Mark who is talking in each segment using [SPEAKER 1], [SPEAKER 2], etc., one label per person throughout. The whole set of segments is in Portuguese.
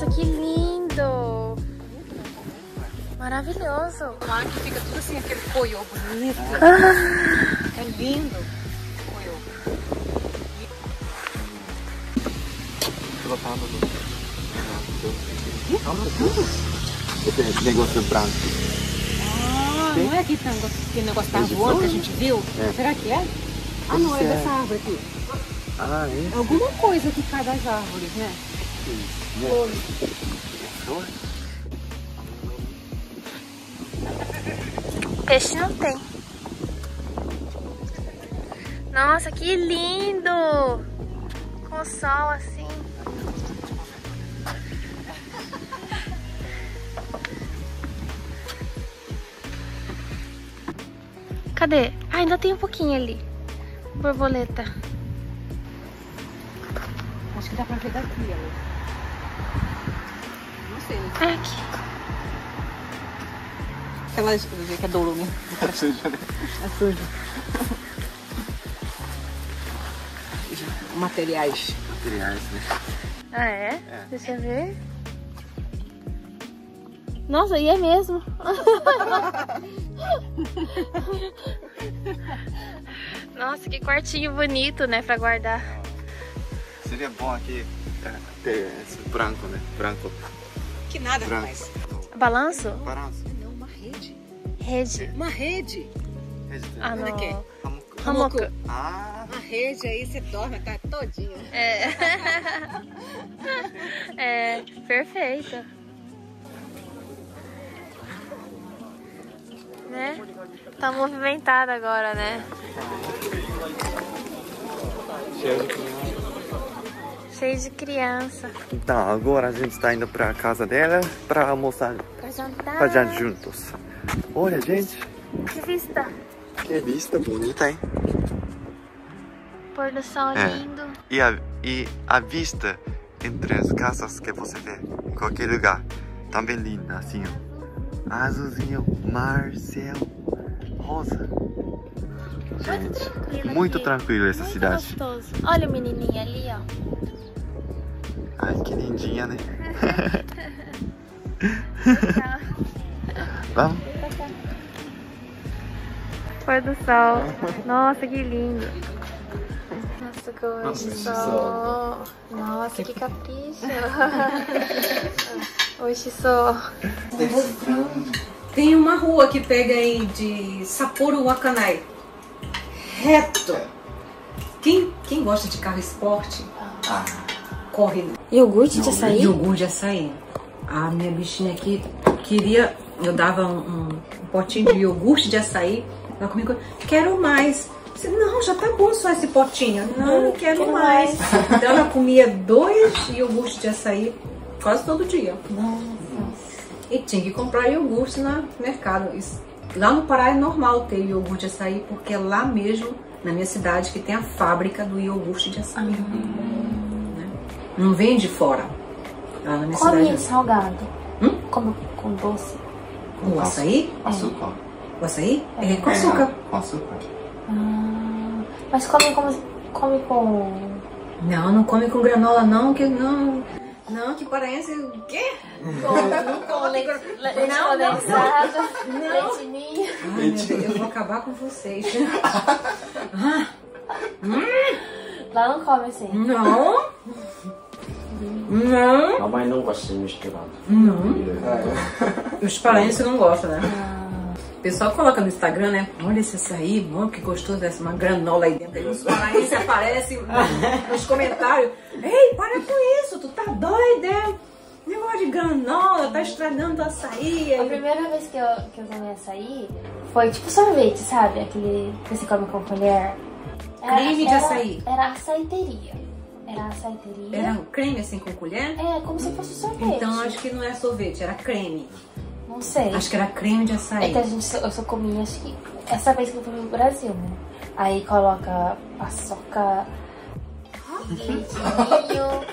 [SPEAKER 1] Nossa, que lindo! Maravilhoso!
[SPEAKER 2] Lá que fica tudo assim, aquele coio bonito. É lindo. Coio.
[SPEAKER 3] Esse negócio branco.
[SPEAKER 2] Ah, não é aquele negócio da árvore que a gente viu?
[SPEAKER 3] É.
[SPEAKER 2] Será que é? Ah, não, é dessa árvore aqui.
[SPEAKER 3] Ah, é?
[SPEAKER 2] Alguma coisa que cai das árvores, né?
[SPEAKER 3] Flor?
[SPEAKER 1] Peixe não tem. Nossa, que lindo! Com o sol assim. Cadê? Ah, ainda tem um pouquinho ali. Borboleta.
[SPEAKER 2] Acho que dá pra ver daqui, ó. Não sei, né?
[SPEAKER 1] É aqui.
[SPEAKER 2] Aquela que é douro, né?
[SPEAKER 3] É sujo, né?
[SPEAKER 2] É sujo. Materiais.
[SPEAKER 3] Materiais, né?
[SPEAKER 1] Ah, é?
[SPEAKER 3] É.
[SPEAKER 1] Deixa eu ver. Nossa, e é mesmo. Nossa, que quartinho bonito, né, pra guardar.
[SPEAKER 3] Seria bom aqui ter esse branco, né? Branco.
[SPEAKER 2] Que nada,
[SPEAKER 3] Branco.
[SPEAKER 2] rapaz.
[SPEAKER 1] Balanço?
[SPEAKER 3] Balanço.
[SPEAKER 2] Não, uma rede.
[SPEAKER 1] Rede.
[SPEAKER 2] Uma rede.
[SPEAKER 1] Ah,
[SPEAKER 2] Olha aqui.
[SPEAKER 1] não.
[SPEAKER 2] Hammock.
[SPEAKER 1] Hammock.
[SPEAKER 3] Ah,
[SPEAKER 2] Uma rede aí, você dorme a tarde todinha.
[SPEAKER 1] É. É, perfeito. Né? Tá movimentado agora, né? Cheio de criança.
[SPEAKER 3] então agora a gente está indo pra casa dela pra almoçar,
[SPEAKER 1] Pra jantar.
[SPEAKER 3] pra jantar juntos. Olha, gente,
[SPEAKER 1] Que vista.
[SPEAKER 3] que vista bonita, hein?
[SPEAKER 1] Pôr do sol
[SPEAKER 3] É.
[SPEAKER 1] lindo.
[SPEAKER 3] E a vista entre as casas que você vê em qualquer lugar também linda, assim, ó. Azulzinho, mar, céu, rosa. Gente,
[SPEAKER 1] Tranquilo
[SPEAKER 3] muito
[SPEAKER 1] aqui.
[SPEAKER 3] tranquilo essa
[SPEAKER 1] Muito
[SPEAKER 3] cidade.
[SPEAKER 1] gostoso. Olha o menininho ali, ó.
[SPEAKER 3] Ai, que lindinha, né?
[SPEAKER 1] Legal.
[SPEAKER 3] Vamos?
[SPEAKER 1] Pôr do sol. Nossa, que lindo. Nossa, que hoje sol. Nossa, que capricho. Hoje sol.
[SPEAKER 2] Tem uma rua que pega aí de Sapporo Wakanai. Reto. Quem gosta de carro esporte, corre.
[SPEAKER 1] Iogurte de açaí?
[SPEAKER 2] Iogurte de açaí. A minha bichinha aqui queria, eu dava um potinho de iogurte de açaí. Ela comigo, quero mais. Eu disse, não, já tá bom só esse potinho. Não, eu quero mais. Então ela comia 2 iogurtes de açaí quase todo dia.
[SPEAKER 1] Nossa.
[SPEAKER 2] E tinha que comprar iogurte no mercado. Lá no Pará é normal ter iogurte de açaí, porque é lá mesmo, na minha cidade, que tem a fábrica do iogurte de açaí. Né? Não vem de fora. Lá na minha
[SPEAKER 1] Come
[SPEAKER 2] cidade.
[SPEAKER 1] salgado. Come com doce.
[SPEAKER 2] O açaí?
[SPEAKER 3] Açúcar.
[SPEAKER 2] O açaí? É com açúcar.
[SPEAKER 3] Com açúcar.
[SPEAKER 1] Mas come com...
[SPEAKER 2] Não come com granola não, que não... Não, que paraense... O quê?
[SPEAKER 1] Não com leite condensado. Leite ninho.
[SPEAKER 2] Ai, meu Deus, eu vou acabar com vocês.
[SPEAKER 1] Lá não come assim.
[SPEAKER 2] Não. Não.
[SPEAKER 4] Mamãe não gosta de misturado.
[SPEAKER 2] Não. Os paraenses não gostam, né? O pessoal coloca no Instagram, né? Olha esse açaí, mano, que gostoso dessa, uma granola aí dentro. Aí os paraenses aparecem nos comentários. Ei, para com isso, tu tá doida? Negócio de granola, tá estragando o açaí.
[SPEAKER 1] A primeira vez que eu tomei açaí foi tipo sorvete, sabe? Aquele que você come com colher.
[SPEAKER 2] Creme de açaí.
[SPEAKER 1] Era açaiteria.
[SPEAKER 2] Era um creme assim com colher?
[SPEAKER 1] É, como se fosse sorvete.
[SPEAKER 2] Então acho que não é sorvete, era creme.
[SPEAKER 1] Não sei.
[SPEAKER 2] Acho que era creme de
[SPEAKER 1] É
[SPEAKER 2] açaí.
[SPEAKER 1] que eu só comi, acho que essa vez que eu fui no Brasil, né? Aí coloca paçoca, leite ninho,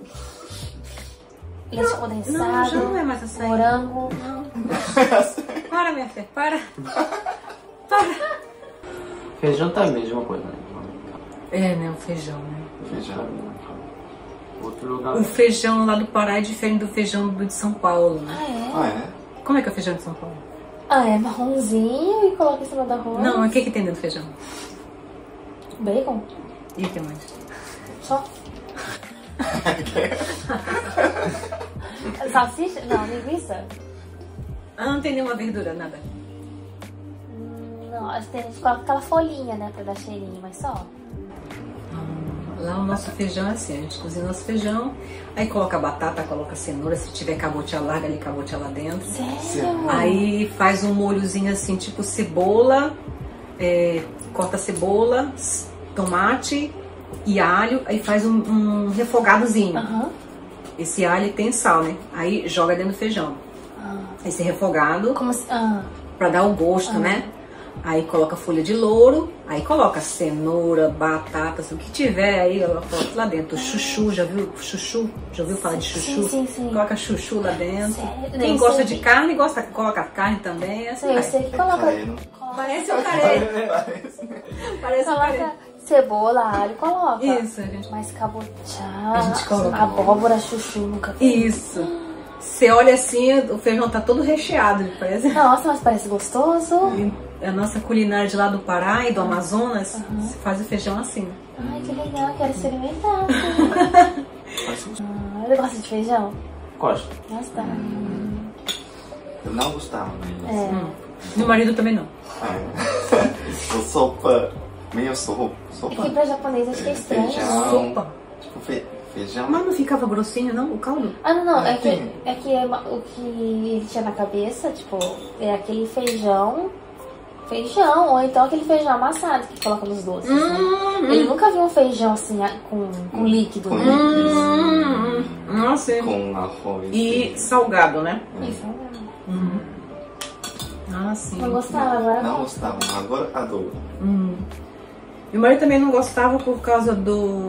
[SPEAKER 1] leite condensado,
[SPEAKER 2] Não, já não é mais açaí.
[SPEAKER 1] morango.
[SPEAKER 2] Não. Para, minha filha, para.
[SPEAKER 4] Feijão tá a mesma coisa, né?
[SPEAKER 2] É, né, o feijão, né?
[SPEAKER 4] Feijão. outro lugar.
[SPEAKER 2] O feijão lá do Pará é diferente do feijão do de São Paulo, né?
[SPEAKER 4] Ah, é?
[SPEAKER 2] Como é que é o feijão de São Paulo?
[SPEAKER 1] Ah, é marronzinho e coloca em cima do arroz.
[SPEAKER 2] Não, o que que tem dentro do feijão?
[SPEAKER 1] Bacon?
[SPEAKER 2] E o que mais?
[SPEAKER 1] Só. Salsicha? Não, linguiça?
[SPEAKER 2] Ah, não tem nenhuma verdura, nada.
[SPEAKER 1] Não, a gente coloca aquela folhinha, né, pra dar cheirinho, mas só.
[SPEAKER 2] Lá o nosso feijão é assim, a gente cozinha o nosso feijão, aí coloca batata, coloca cenoura, se tiver cabotiá, larga ali cabotiá lá dentro.
[SPEAKER 1] Sério?
[SPEAKER 2] Aí faz um molhozinho assim, tipo cebola, corta cebola, tomate e alho, aí faz um refogadozinho.
[SPEAKER 1] Aham.
[SPEAKER 2] Esse alho tem sal, né? Aí joga dentro do feijão. Esse refogado,
[SPEAKER 1] Como assim?
[SPEAKER 2] pra dar o gosto, né? Aí coloca folha de louro, aí coloca cenoura, batata, o que tiver aí, ela coloca lá dentro. Chuchu, já viu? Chuchu? Já ouviu falar de chuchu?
[SPEAKER 1] Sim, sim.
[SPEAKER 2] Coloca chuchu lá dentro.
[SPEAKER 1] Sério?
[SPEAKER 2] Quem
[SPEAKER 1] Não,
[SPEAKER 2] gosta
[SPEAKER 1] sei
[SPEAKER 2] de
[SPEAKER 1] que-
[SPEAKER 2] carne, coloca carne também. Assim
[SPEAKER 1] Eu
[SPEAKER 2] vai.
[SPEAKER 1] sei que coloca...
[SPEAKER 4] Careno.
[SPEAKER 2] Parece um carê. Parece um carê.
[SPEAKER 1] Coloca cebola, alho, coloca.
[SPEAKER 2] Isso, a gente...
[SPEAKER 1] Mas
[SPEAKER 2] A
[SPEAKER 1] cabotiá,
[SPEAKER 2] gente coloca.
[SPEAKER 1] abóbora, chuchu, nunca vi.
[SPEAKER 2] Isso. Você olha assim, o feijão tá todo recheado, parece...
[SPEAKER 1] Nossa, mas parece gostoso.
[SPEAKER 2] A nossa culinária de lá do Pará e do Amazonas, se faz o feijão assim.
[SPEAKER 1] Ai, que legal, quero experimentar.
[SPEAKER 4] Faz gosto.
[SPEAKER 1] Ele gosta de feijão?
[SPEAKER 4] Gosto.
[SPEAKER 1] Gosta.
[SPEAKER 4] Eu não gostava, mas...
[SPEAKER 2] Meu marido também não.
[SPEAKER 4] Eu sopa, meio sopa.
[SPEAKER 1] Aqui pra japonês acho que é estranho.
[SPEAKER 4] Feijão.
[SPEAKER 2] Sopa.
[SPEAKER 4] Tipo, feijão.
[SPEAKER 2] Mas não ficava grossinho, não, o caldo?
[SPEAKER 1] Ah, não,
[SPEAKER 4] É,
[SPEAKER 1] é que o que ele tinha na cabeça, tipo, é aquele feijão, ou então aquele feijão amassado que coloca nos doces. Né? Ele nunca viu um feijão assim, com líquido,
[SPEAKER 4] Com
[SPEAKER 1] né?
[SPEAKER 4] líquido.
[SPEAKER 2] Nossa,
[SPEAKER 4] Com arroz.
[SPEAKER 2] e salgado, né?
[SPEAKER 1] Isso.
[SPEAKER 2] Ah, sim.
[SPEAKER 1] Não gostava, agora
[SPEAKER 4] Não
[SPEAKER 1] gosto.
[SPEAKER 4] gostava, agora adoro.
[SPEAKER 2] Meu marido também não gostava por causa do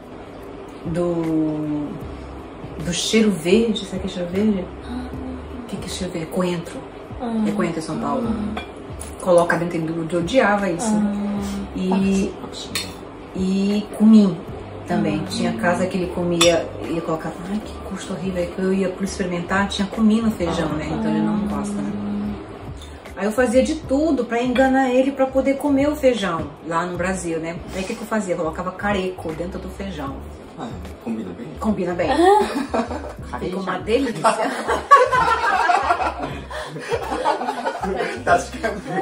[SPEAKER 2] cheiro verde. Sabe o que é cheiro verde? O que é cheiro verde? Coentro. É coentro em São Paulo. Coloca dentro de odiava isso. E cumim também. Tinha casa que ele comia e colocava, ai que gosto horrível. Aí que eu ia por experimentar, tinha cumim no feijão, né? Então ele não gosta, né? Aí eu fazia de tudo pra enganar ele pra poder comer o feijão lá no Brasil, né? Aí o que eu fazia? Eu colocava careco dentro do feijão.
[SPEAKER 4] Ah, combina bem.
[SPEAKER 2] Combina bem. Fica uma delícia.
[SPEAKER 4] Tá ficando bem.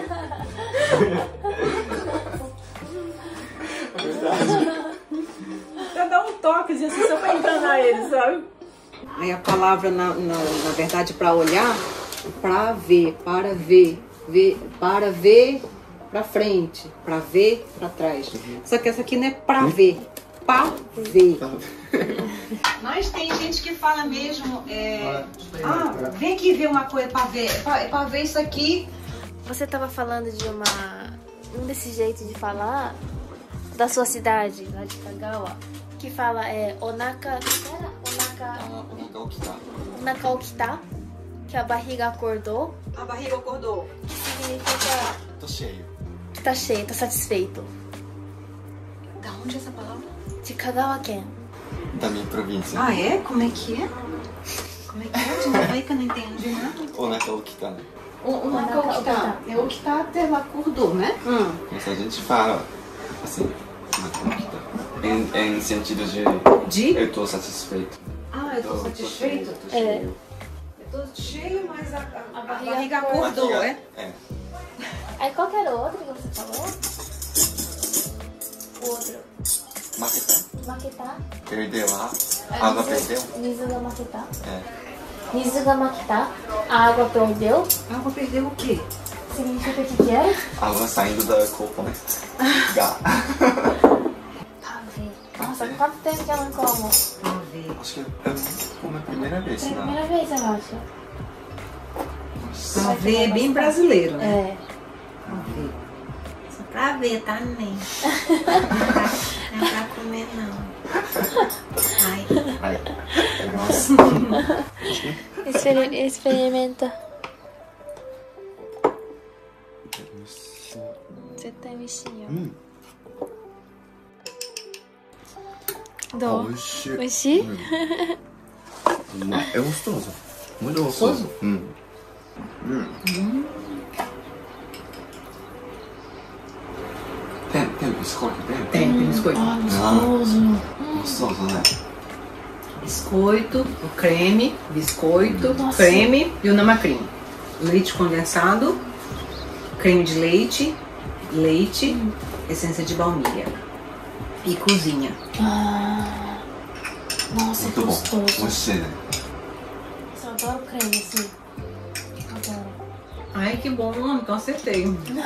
[SPEAKER 2] Pra dar um toquezinho assim, só pra enganar ele, sabe? Aí a palavra, na verdade, pra olhar, pra ver, para ver, para ver pra frente, pra ver pra trás. Só que essa aqui não é pra ver, pra ver. Mas tem gente que fala mesmo, vem aqui ver uma coisa pra ver, pra ver isso aqui.
[SPEAKER 1] Você tava falando de um desse jeito de falar da sua cidade, lá de Kagawa, que fala onaka, onaka okita, que a barriga acordou,
[SPEAKER 2] A barriga acordou.
[SPEAKER 1] que significa
[SPEAKER 4] Tô cheio.
[SPEAKER 1] que tá cheio, tá satisfeito.
[SPEAKER 2] Da onde é essa palavra?
[SPEAKER 1] De Kagawa-ken.
[SPEAKER 4] Da minha província.
[SPEAKER 2] Ah, é? Como é que é? Como é que é? De novo aí que eu não entendi nada.
[SPEAKER 4] Ou naquela que tá, né?
[SPEAKER 2] Onaka okita. É o que tá até lá acordou, né?
[SPEAKER 4] Mas a gente fala assim, naquela que tá. Em sentido
[SPEAKER 2] De?
[SPEAKER 4] eu tô satisfeito.
[SPEAKER 2] Ah, eu tô satisfeito?
[SPEAKER 4] Tô cheio.
[SPEAKER 2] Eu tô cheio, mas a
[SPEAKER 1] barriga
[SPEAKER 2] barriga acordou, é?
[SPEAKER 4] É.
[SPEAKER 1] Aí qual que era o outro que você falou? O outro.
[SPEAKER 4] Maquetá.
[SPEAKER 1] Makita.
[SPEAKER 4] Perdeu a água perdeu?
[SPEAKER 1] Mizuga makita.
[SPEAKER 4] É.
[SPEAKER 1] Mizuga makita. A água perdeu.
[SPEAKER 2] A água perdeu o quê?
[SPEAKER 1] Significa o que é?
[SPEAKER 4] Água saindo da copa, né? Gá.
[SPEAKER 1] Pavê. Nossa, quanto tempo que eu não como?
[SPEAKER 2] Pra ver.
[SPEAKER 4] Acho que eu como a primeira vez,
[SPEAKER 1] É a
[SPEAKER 4] não.
[SPEAKER 1] primeira vez, eu acho.
[SPEAKER 2] Pra ver é bem brasileiro, né?
[SPEAKER 1] É.
[SPEAKER 2] Pra ver. Só pra ver, tá, neném? Não é pra comer, não. Ai.
[SPEAKER 4] Ai.
[SPEAKER 2] Nossa.
[SPEAKER 1] Experimenta. Você tá mexinho. Dou.
[SPEAKER 3] Oxi.
[SPEAKER 1] Oxi?
[SPEAKER 3] É gostoso. Muito gostoso. Tem biscoito dentro?
[SPEAKER 2] Tem biscoito.
[SPEAKER 1] Ah, gostoso.
[SPEAKER 3] Gostoso, né?
[SPEAKER 2] Biscoito, o creme, biscoito,
[SPEAKER 1] Nossa.
[SPEAKER 2] creme e o namacrim. Leite condensado, creme de leite, leite, essência de baunilha. E cozinha.
[SPEAKER 1] Ah, nossa, que
[SPEAKER 3] Muito bom.
[SPEAKER 1] gostoso.
[SPEAKER 3] Gostei, né?
[SPEAKER 1] Eu adoro creme, assim. Adoro.
[SPEAKER 2] Ai, que bom, então acertei.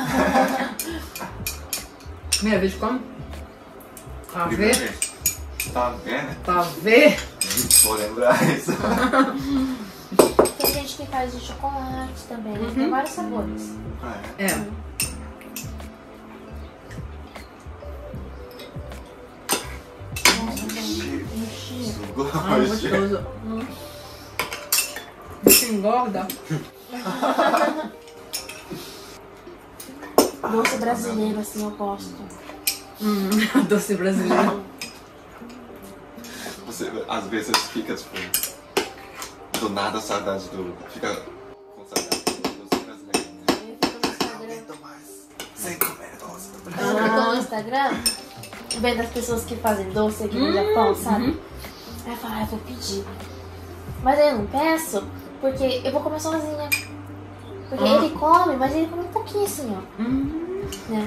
[SPEAKER 2] Primeira vez que come? Pra
[SPEAKER 3] Primeira
[SPEAKER 2] ver?
[SPEAKER 3] vez. Tá vendo?
[SPEAKER 2] Pra ver?
[SPEAKER 3] Vou lembrar isso.
[SPEAKER 1] Tem gente que faz de chocolate também. Tem vários sabores.
[SPEAKER 3] É.
[SPEAKER 2] É.
[SPEAKER 1] Nossa,
[SPEAKER 3] Isso
[SPEAKER 2] Ah, gostoso. Isso engorda.
[SPEAKER 1] doce brasileiro, assim, eu gosto.
[SPEAKER 2] Doce brasileiro.
[SPEAKER 3] Você, às vezes fica tipo. Do nada saudade do. Fica com saudade do doce brasileiro.
[SPEAKER 1] Eu fico no Instagram.
[SPEAKER 3] Aguento mais. Sem comer doce do
[SPEAKER 1] Eu
[SPEAKER 3] Brasil.
[SPEAKER 1] fico no Instagram vendo as pessoas que fazem doce aqui no Japão, sabe? Aí eu falo, eu vou pedir. Mas aí eu não peço, porque eu vou comer sozinha. Porque ele come, mas ele come um pouquinho assim, ó. Né?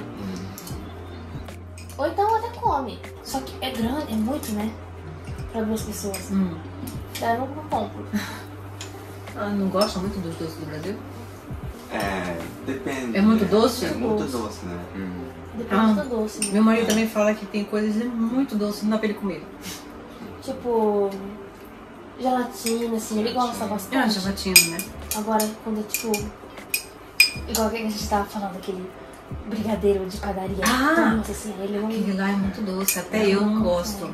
[SPEAKER 1] Ou então até come. Só que é grande, é muito, né? Pra 2 pessoas. Daí eu não compro.
[SPEAKER 2] Ah, não gosta muito dos doces do Brasil?
[SPEAKER 3] É, depende.
[SPEAKER 2] É muito
[SPEAKER 3] né?
[SPEAKER 2] doce?
[SPEAKER 3] É muito doce, né?
[SPEAKER 1] Depende do doce, né?
[SPEAKER 2] Meu marido também fala que tem coisas muito doces, não dá pra ele comer.
[SPEAKER 1] Tipo, gelatina, assim, ele gosta
[SPEAKER 2] Ah,
[SPEAKER 1] bastante.
[SPEAKER 2] gelatina, né?
[SPEAKER 1] Agora, quando é tipo. Igual que a gente tava falando, aquele brigadeiro de padaria.
[SPEAKER 2] Ah!
[SPEAKER 1] Nossa, assim, ele não.
[SPEAKER 2] Aquele lá é muito doce, até eu não gosto.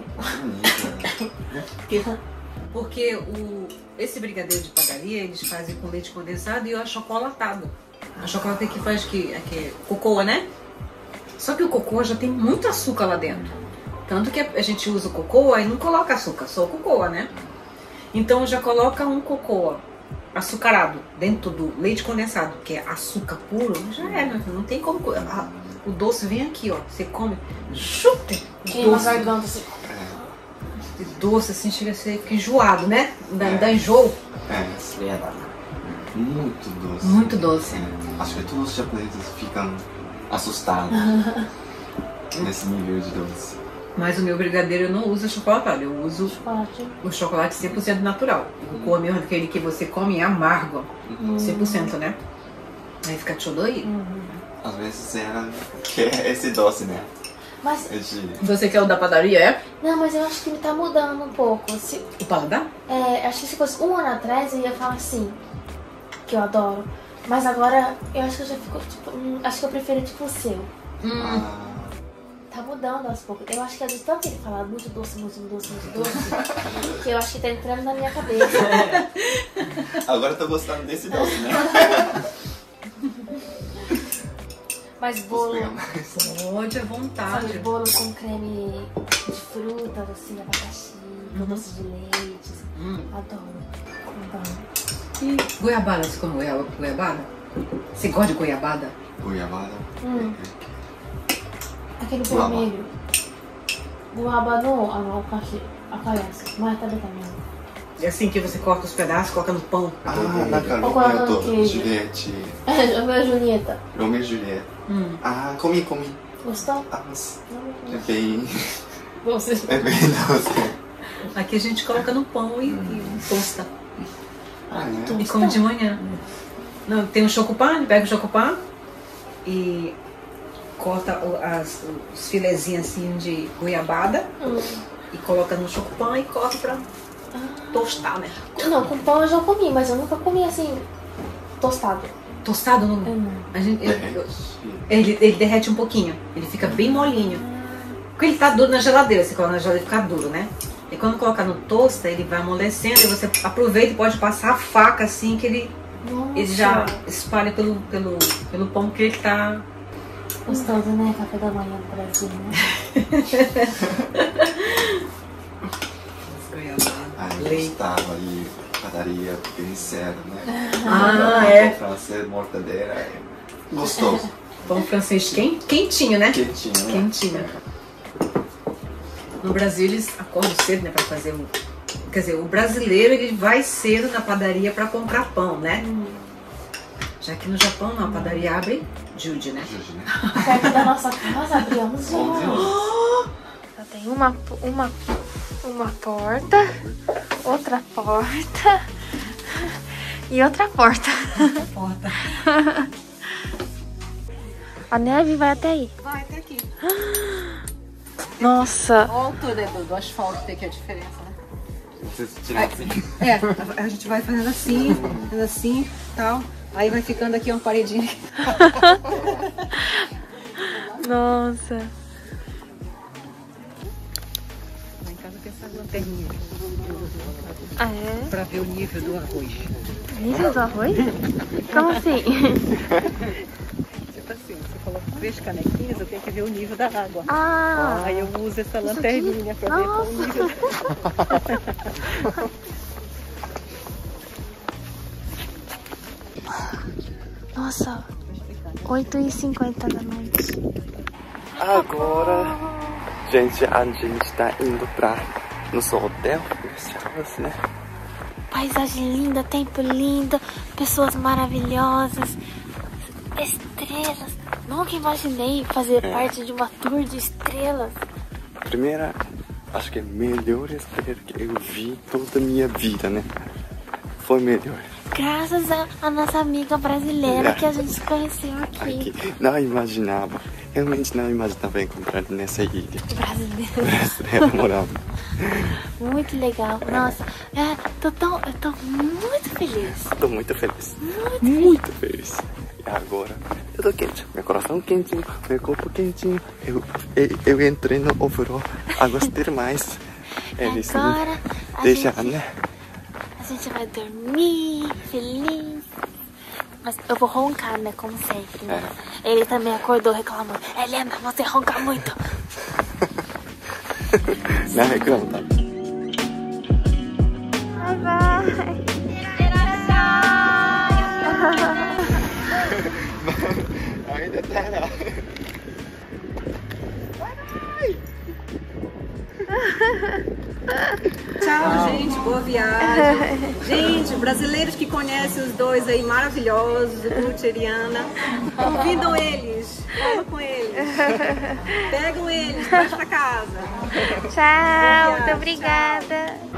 [SPEAKER 2] Porque esse brigadeiro de padaria, eles fazem com leite condensado e o achocolatado. A chocolate que faz que é cocoa, né? Só que o cocoa já tem muito açúcar lá dentro. Tanto que a gente usa o cocoa e não coloca açúcar, só o cocoa, né? Então já coloca um cocoa açucarado dentro do leite condensado, que é açúcar puro, já é, não tem como. O doce vem aqui, ó. Você come, chuta!
[SPEAKER 1] Queima a garganta, assim.
[SPEAKER 2] Doce assim, chega a ser fica enjoado, né? Dá enjoo.
[SPEAKER 3] É, verdade. Muito doce.
[SPEAKER 2] Muito doce.
[SPEAKER 3] Acho que todos os japoneses ficam assustados nesse nível de doce.
[SPEAKER 2] Mas o meu brigadeiro eu não uso chocolatado, eu uso
[SPEAKER 1] Chocolate.
[SPEAKER 2] o chocolate 100% natural. O cocoa mesmo, aquele que você come é amargo, 100%, né? Aí fica tudo aí.
[SPEAKER 3] Às vezes era que é esse doce, né?
[SPEAKER 1] Mas,
[SPEAKER 2] Você quer o da padaria, é?
[SPEAKER 1] não, mas eu acho que tá mudando um pouco.
[SPEAKER 2] O paladar?
[SPEAKER 1] Acho que se fosse 1 ano atrás eu ia falar assim, que eu adoro. Mas agora eu acho que eu já fico, tipo, acho que eu prefiro tipo o seu. Tá mudando aos poucos. Eu acho que às vezes tanto ele fala muito doce, que eu acho que tá entrando na minha cabeça.
[SPEAKER 3] Agora eu tô gostando desse doce, né?
[SPEAKER 1] Mas
[SPEAKER 3] Posso
[SPEAKER 1] bolo,
[SPEAKER 3] pegar mais?
[SPEAKER 2] Pode à vontade.
[SPEAKER 1] sabe, bolo com creme de frutas, assim, abacaxi, com doce de leite. Adoro.
[SPEAKER 2] E goiabada, você come goiabada? Você gosta de goiabada?
[SPEAKER 3] Goiabada.
[SPEAKER 1] Aquele
[SPEAKER 3] Guava.
[SPEAKER 1] vermelho. Guava no abacaxi. Mas tá bem também.
[SPEAKER 2] É assim que você corta os pedaços, coloca no pão.
[SPEAKER 3] Na
[SPEAKER 1] Ou
[SPEAKER 3] caminha
[SPEAKER 1] quando
[SPEAKER 3] eu tô.
[SPEAKER 1] queijo.
[SPEAKER 3] Juliette.
[SPEAKER 1] É, meu Julieta.
[SPEAKER 3] Romeo e Juliette. Comi.
[SPEAKER 1] Gostou?
[SPEAKER 3] Mas
[SPEAKER 1] Não,
[SPEAKER 3] é bem...
[SPEAKER 1] Você.
[SPEAKER 3] É bem doce.
[SPEAKER 2] Aqui a gente coloca no pão e tosta.
[SPEAKER 3] É?
[SPEAKER 2] E come de manhã. Não, tem o chocopan, pega o chocopan e corta os filezinhos assim de goiabada e coloca no chocopan e corta pra tostar, né?
[SPEAKER 1] Não, com pão eu já comi, mas eu nunca comi assim, tostado.
[SPEAKER 2] Tostado no. A gente, ele derrete um pouquinho, ele fica bem molinho. Porque ele tá duro na geladeira, você coloca na geladeira e fica duro, né? E quando coloca no tosta, ele vai amolecendo e você aproveita e pode passar a faca assim que ele já espalha pelo pão que ele tá.
[SPEAKER 1] Gostoso, né? Café da manhã no Brasil, né?
[SPEAKER 3] gostava e padaria sincera, né?
[SPEAKER 2] É.
[SPEAKER 3] Pão francês, mortadela, é gostoso.
[SPEAKER 2] Pão francês quentinho, né?
[SPEAKER 3] Quentinho, né?
[SPEAKER 2] Quentinho. No Brasil eles acordam cedo, né, pra fazer o... Quer dizer, o brasileiro ele vai cedo na padaria pra comprar pão, né? Já que no Japão não, a padaria abre Jude, né?
[SPEAKER 3] Jude, né?
[SPEAKER 1] Perto da nossa casa, abrimos já.
[SPEAKER 5] Só tem uma porta, outra porta e outra porta.
[SPEAKER 2] Porta.
[SPEAKER 5] A neve vai até aí.
[SPEAKER 2] Vai até aqui.
[SPEAKER 5] Nossa.
[SPEAKER 2] Olha a altura do asfalto, tem que a diferença, né?
[SPEAKER 3] Você tirar assim.
[SPEAKER 2] A gente vai fazendo assim, tal. Aí vai ficando aqui uma paredinha.
[SPEAKER 5] Nossa.
[SPEAKER 2] Lá em casa tem essa lanterninha.
[SPEAKER 5] Ah, é?
[SPEAKER 2] Pra ver o nível do arroz.
[SPEAKER 5] Nível do arroz? Como assim?
[SPEAKER 2] Tipo assim, você coloca 3 canequinhas, eu tenho que ver o nível da água.
[SPEAKER 5] Ah.
[SPEAKER 2] Aí eu uso essa lanterninha pra ver qual o nível.
[SPEAKER 5] Nossa, 8h50 da noite.
[SPEAKER 3] Agora, gente, a gente tá indo pra nosso hotel, né?
[SPEAKER 5] Paisagem linda, tempo lindo, pessoas maravilhosas, estrelas. Nunca imaginei fazer parte de uma tour de estrelas.
[SPEAKER 3] Primeira, acho que é a melhor estrela que eu vi toda a minha vida, né? Foi melhor.
[SPEAKER 5] Graças a nossa amiga brasileira que a gente conheceu aqui.
[SPEAKER 3] Não imaginava, realmente não imaginava encontrar nessa ilha.
[SPEAKER 5] Brasileira.
[SPEAKER 3] Estrela morava.
[SPEAKER 5] Muito legal. Nossa, eu tô muito feliz.
[SPEAKER 3] Tô muito feliz. Muito feliz. E agora, eu tô quente. Meu coração quentinho, meu corpo quentinho. Eu entrei no overall, águas termais. Eles
[SPEAKER 5] Agora
[SPEAKER 3] deixaram, né?
[SPEAKER 5] a gente vai dormir feliz. Mas eu vou roncar, né? Como sempre. Né? Ele também acordou reclamando. Helena, você ronca muito.
[SPEAKER 3] Não reclama, tá?
[SPEAKER 5] Bye bye.
[SPEAKER 3] Ainda tá lá.
[SPEAKER 2] Tchau, gente. Boa viagem. Gente, brasileiros que conhecem os dois aí maravilhosos, o Ruth e a Eliana, convidam eles. Falam com eles. Pegam eles, traz pra casa.
[SPEAKER 5] Tchau, muito obrigada.